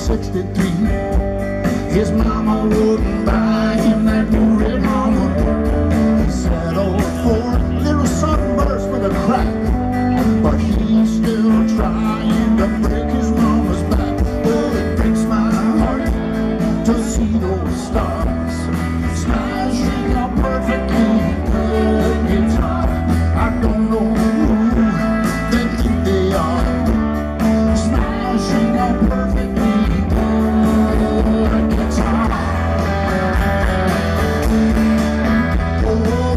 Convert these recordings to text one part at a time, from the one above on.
63. His mama wouldn't buy him that new red Hummer. He settled for a little sunburst with a crack, but he's still trying to break his mama's back. Oh, it breaks my heart to see those stars smashing a perfectly good guitar. I don't know who they think they are, smashing a perfectly good guitar. Oh,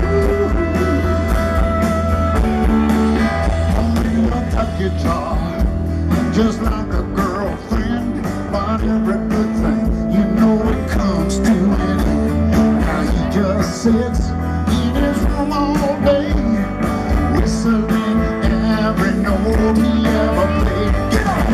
holding up that guitar just like a girlfriend, but every good thing, you know, it comes to an end. Now he just sits in his room all day, whistling every note he ever played. Get on!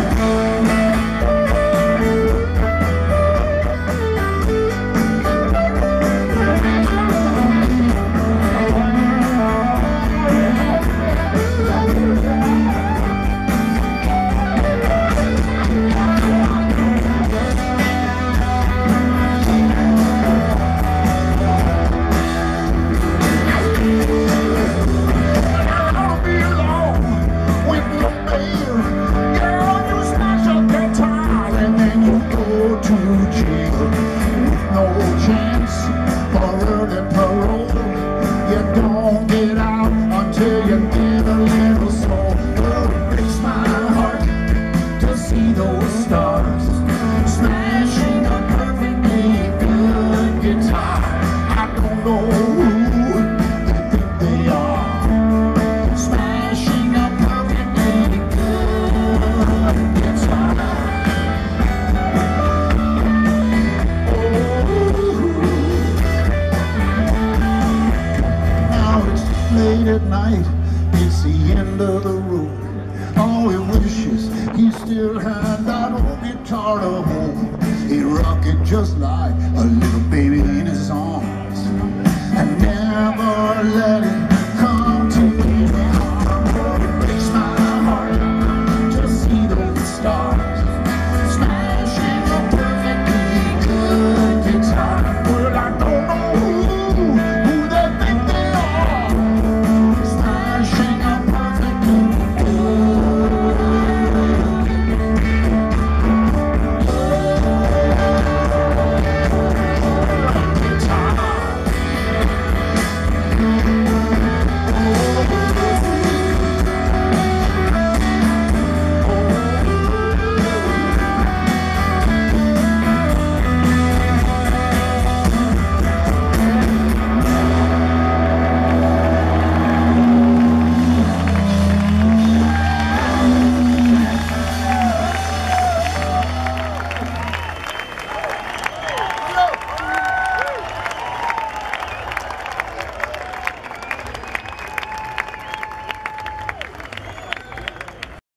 Don't get out until you get a little soul. Oh, it breaks my heart to see those stars smashing a perfectly good guitar. I don't know who they think they are, smashing a perfectly good guitar. Late at night, it's the end of the road. All he wishes he still had that old guitar to hold. He'd rock it just like a little baby in his arms and never let it